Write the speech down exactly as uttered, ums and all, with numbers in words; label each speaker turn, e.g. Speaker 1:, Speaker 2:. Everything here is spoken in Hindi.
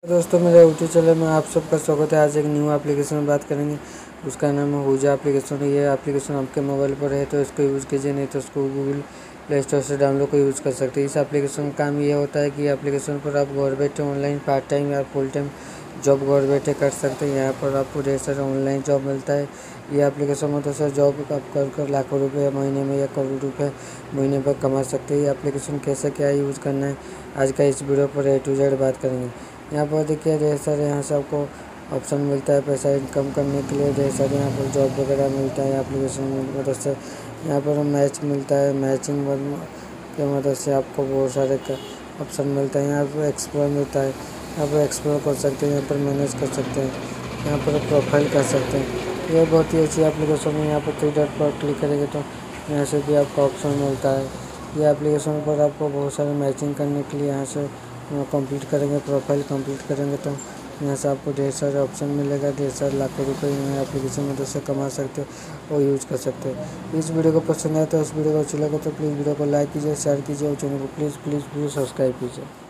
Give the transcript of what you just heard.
Speaker 1: दोस्तों, मेरे यूट्यूब चैनल में आप सबका स्वागत है। आज एक न्यू एप्लीकेशन में बात करेंगे। उसका नाम है हुजा एप्लीकेशन। ये एप्लीकेशन आपके मोबाइल पर है तो इसको यूज़ कीजिए, नहीं तो उसको गूगल प्ले स्टोर से डाउनलोड कर यूज़ कर सकते हैं। इस एप्लीकेशन का काम ये होता है कि एप्लीकेशन पर आप घर बैठे ऑनलाइन पार्ट टाइम या फुल टाइम जॉब घर बैठे कर सकते हैं। यहाँ पर आपको ढेर सारा ऑनलाइन जॉब मिलता है। ये एप्लीकेशन में तो सर जॉब आप कर कर लाखों रुपये महीने में या करोड़ रुपये महीने पर कमा सकते हैं। ये एप्लीकेशन कैसे क्या यूज़ करना है, आज का इस वीडियो पर ए टू जेड बात करेंगे। यहाँ पर देखिए ढेर सारे यहाँ से आपको ऑप्शन मिलता है पैसा इनकम करने के लिए। ढेर सारे यहाँ पर जॉब वगैरह मिलता है एप्लीकेशन में मदद से। यहाँ पर मैच मिलता है, मैचिंग की मदद से आपको बहुत सारे ऑप्शन मिलता है। यहाँ पर एक्सप्लोर मिलता है, यहाँ पर एक्सप्लोर कर सकते हैं, यहाँ पर मैनेज कर सकते हैं, यहाँ पर प्रोफाइल कर सकते हैं। ये बहुत ही अच्छी एप्लीकेशन है। यहाँ पर थ्री डॉट पर क्लिक करेंगे तो यहाँ से भी आपको ऑप्शन मिलता है। ये एप्लीकेशन पर आपको बहुत सारे मैचिंग करने के लिए यहाँ से कंप्लीट करेंगे, प्रोफाइल कंप्लीट करेंगे तो यहाँ से आपको ढेर सारे ऑप्शन मिलेगा। ढेर सारे लाखों रुपए यहाँ एप्लीकेशन में मदद से कमा सकते हो और यूज़ कर सकते हो। इस वीडियो को पसंद आए तो इस वीडियो को अच्छा लगे तो प्लीज़ वीडियो को लाइक कीजिए, शेयर कीजिए और चैनल को प्लीज़ प्लीज़ प्लीज़ सब्सक्राइब कीजिए।